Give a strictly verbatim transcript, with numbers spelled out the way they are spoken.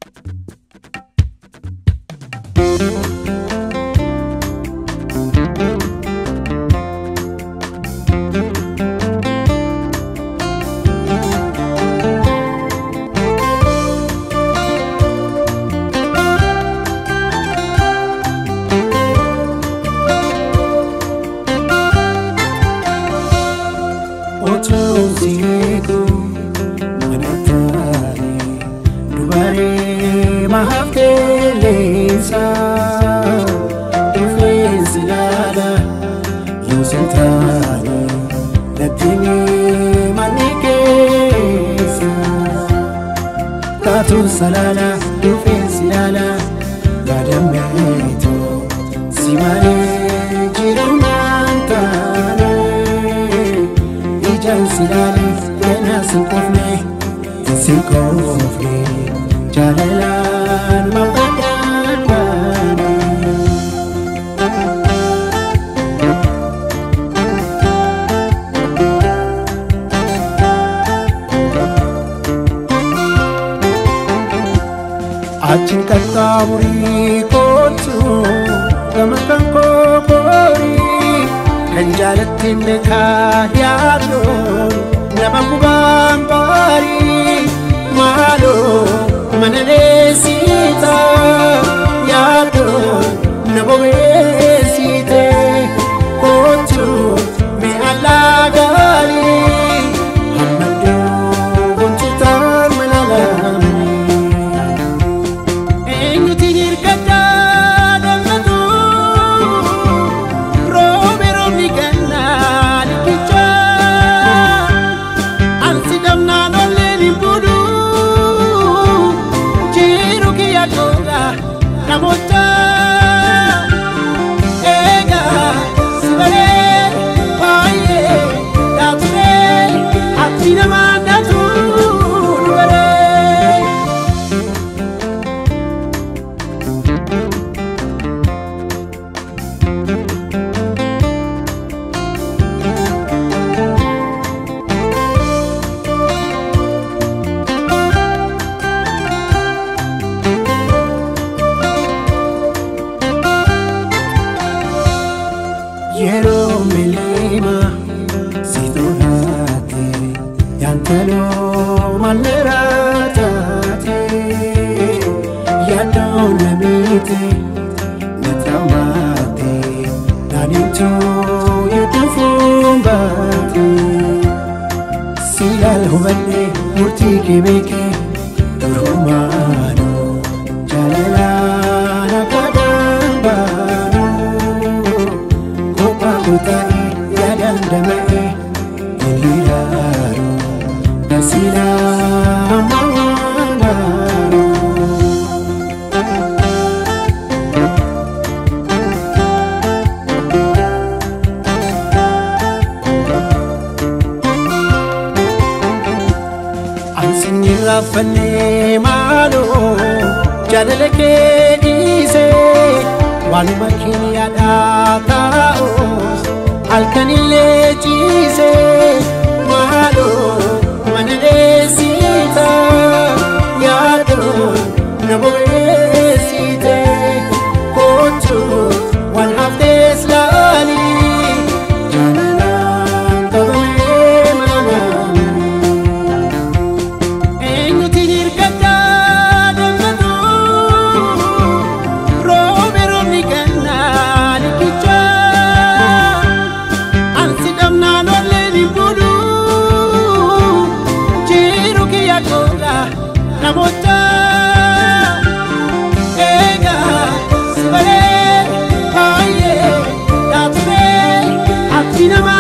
Salala, you feel silala, Gadameto, Simane, Girumantane, Ijan Silale, Yena Sinkofne, Sinkofne, Jalalan, Mabadane. Achin kataburi kotu, kamakan kokori, kanjalatin dekayado, namakuban pari, malo, manalesita, yado, nabowesite, kotu, me alagari, hamadu, buntutan malalam. Yero milima sidorate yantalo maleratate yado namite natamate naninto yutufumbate silal hubale murti kebeke durumano jalala nakadamba Kutai yadan damai eliraru nasira mawanaru ansinira fane malo jaleleke dise walumakin yadata Alkanile chise malo manelesita yado naboesite kotu one half this lali janana kawe mama enuti nirkata demadu romero nikana nikicha Namota, ega, sibale, aye, datme, atina ma.